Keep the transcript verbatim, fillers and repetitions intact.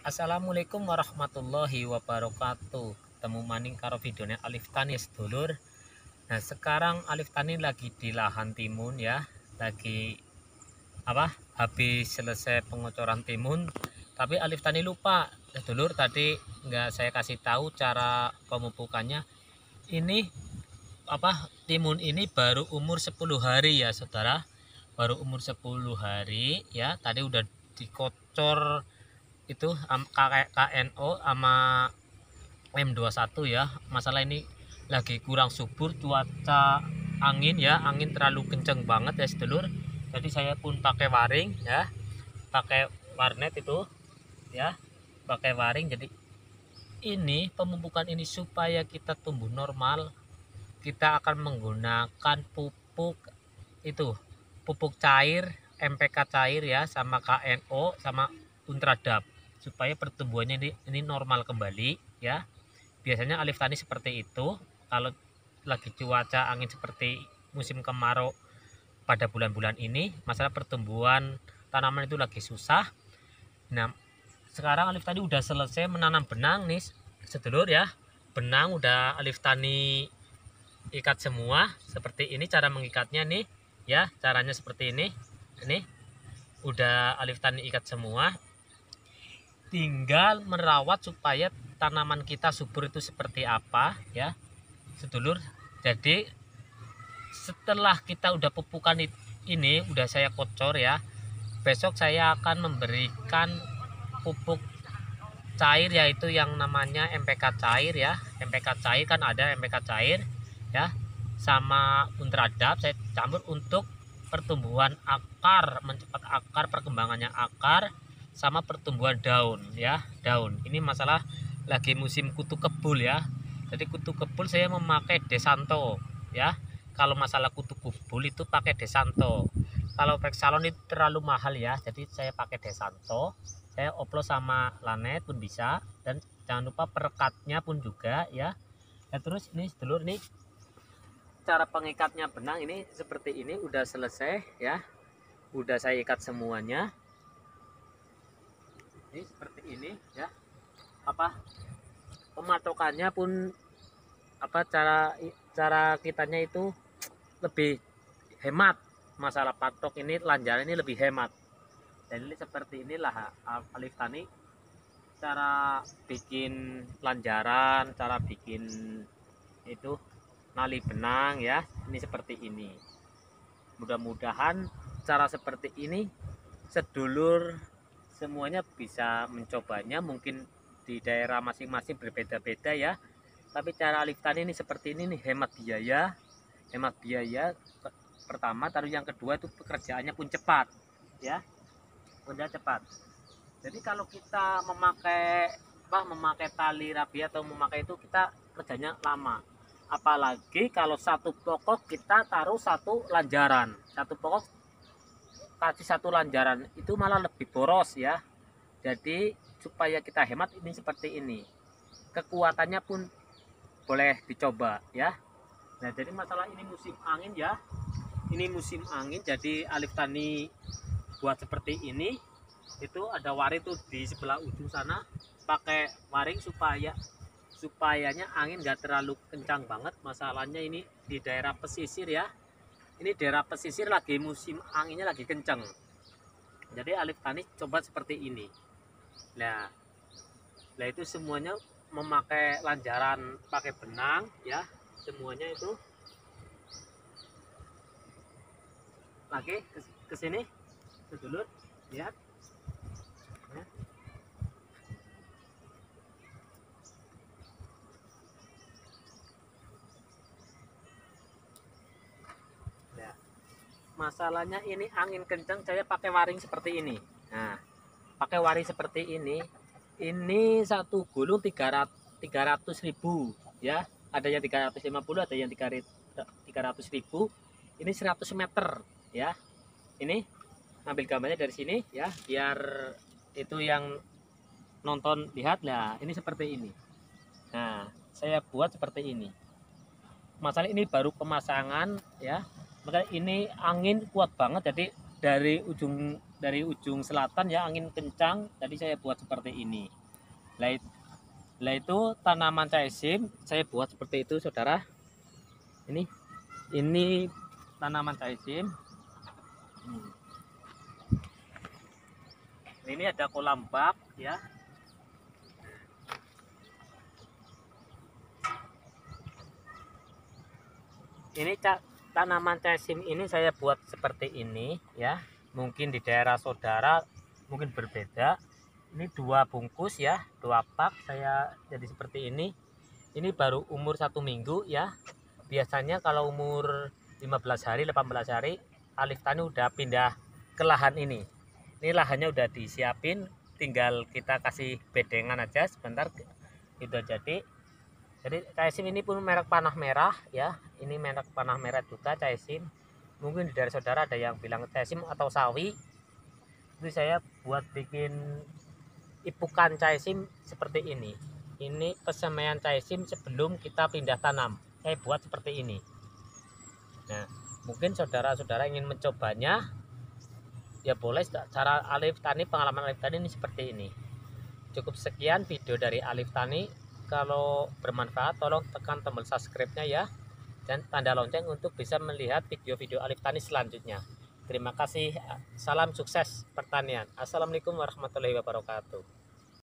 Assalamualaikum warahmatullahi wabarakatuh. Ketemu maning karo videonya Alif Tani sedulur. Nah, sekarang Alif Tani lagi di lahan timun ya. Lagi apa? Habis selesai pengocoran timun. Tapi Alif Tani lupa, sedulur tadi nggak saya kasih tahu cara pemupukannya. Ini apa? Timun ini baru umur sepuluh hari ya, Saudara. Baru umur sepuluh hari ya. Tadi udah dikocor itu K N O sama M dua puluh satu ya. Masalah ini lagi kurang subur, cuaca angin ya, angin terlalu kenceng banget ya sedulur. Jadi saya pun pakai waring ya, pakai warnet itu ya, pakai waring. Jadi ini pemupukan ini supaya kita tumbuh normal, kita akan menggunakan pupuk itu, pupuk cair, M P K cair ya, sama K N O sama Ultradap, supaya pertumbuhannya ini, ini normal kembali ya. Biasanya Alif Tani seperti itu kalau lagi cuaca angin seperti musim kemarau pada bulan-bulan ini, masalah pertumbuhan tanaman itu lagi susah. Nah, sekarang Alif Tani udah selesai menanam benang nih sedulur ya. Benang udah Alif Tani ikat semua. Seperti ini cara mengikatnya nih ya, caranya seperti ini. Ini udah Alif Tani ikat semua, tinggal merawat supaya tanaman kita subur itu seperti apa ya sedulur. Jadi setelah kita udah pupukan ini udah saya kocor ya, besok saya akan memberikan pupuk cair yaitu yang namanya M P K cair ya. M P K cair kan ada M P K cair ya, sama Ultradap saya campur untuk pertumbuhan akar, mencepat akar, perkembangannya akar sama pertumbuhan daun ya, daun. Ini masalah lagi musim kutu kebul ya. Jadi kutu kebul saya memakai Desanto ya. Kalau masalah kutu kebul itu pakai Desanto. Kalau Vexalon itu terlalu mahal ya, jadi saya pakai Desanto. Saya oplos sama Lanet pun bisa, dan jangan lupa perekatnya pun juga ya. Ya terus ini sedulur nih, cara pengikatnya benang ini seperti ini udah selesai ya. Udah saya ikat semuanya. Ini seperti ini ya. Apa pematokannya pun apa cara cara kitanya itu lebih hemat. Masalah patok ini lanjaran ini lebih hemat. Jadi seperti inilah Alif Tani cara bikin lanjaran, cara bikin itu nali benang ya. Ini seperti ini. Mudah-mudahan cara seperti ini sedulur semuanya bisa mencobanya. Mungkin di daerah masing-masing berbeda-beda ya, tapi cara Alif Tani ini seperti ini nih, hemat biaya. Hemat biaya pertama, taruh yang kedua itu pekerjaannya pun cepat ya, udah cepat. Jadi kalau kita memakai apa memakai tali rapi atau memakai itu, kita kerjanya lama. Apalagi kalau satu pokok kita taruh satu lanjaran, satu pokok kasih satu lanjaran, itu malah lebih boros ya. Jadi supaya kita hemat ini seperti ini, kekuatannya pun boleh dicoba ya. Nah, jadi masalah ini musim angin ya, ini musim angin, jadi Alif Tani buat seperti ini. Itu ada waring tuh di sebelah ujung sana, pakai waring supaya supayanya angin nggak terlalu kencang banget. Masalahnya ini di daerah pesisir ya, ini daerah pesisir lagi musim anginnya lagi kencang. Jadi Alif Tani coba seperti ini. Nah, nah itu semuanya memakai lanjaran, pakai benang ya, semuanya itu. Lagi ke sini sedulur lihat ya. Nah, masalahnya ini angin kencang, saya pakai waring seperti ini. Nah, pakai waring seperti ini, ini satu gulung tiga ratus ribu ya, ada yang tiga ratus lima puluh, ada yang tiga ratus ribu. Ini seratus meter ya. Ini ambil gambarnya dari sini ya, biar itu yang nonton lihat. Lah ini seperti ini. Nah, saya buat seperti ini. Masalah ini baru pemasangan ya, makanya ini angin kuat banget. Jadi dari ujung dari ujung selatan ya, angin kencang, jadi saya buat seperti ini. Lah, lah itu tanaman caisim saya buat seperti itu saudara. Ini ini tanaman caisim. Hmm. Ini ada kolam bak ya. Ini tanaman caisim ini saya buat seperti ini ya. Mungkin di daerah saudara mungkin berbeda. Ini dua bungkus ya, dua pak saya jadi seperti ini. Ini baru umur satu minggu ya. Biasanya kalau umur lima belas hari, delapan belas hari, Alif Tani udah pindah ke lahan ini. Ini lahannya udah disiapin, tinggal kita kasih bedengan aja sebentar itu jadi. Jadi caisim ini pun merek panah merah ya. Ini merek panah merah juga caisim. Mungkin dari saudara ada yang bilang caisim atau sawi. Itu saya buat bikin ipukan caisim seperti ini. Ini pesemaian caisim sebelum kita pindah tanam. Saya buat seperti ini. Nah, mungkin saudara-saudara ingin mencobanya, ya boleh. Cara Alif Tani, pengalaman Alif Tani ini seperti ini. Cukup sekian video dari Alif Tani. Kalau bermanfaat tolong tekan tombol subscribe-nya ya, dan tanda lonceng untuk bisa melihat video-video Alif Tani selanjutnya. Terima kasih. Salam sukses pertanian. Assalamualaikum warahmatullahi wabarakatuh.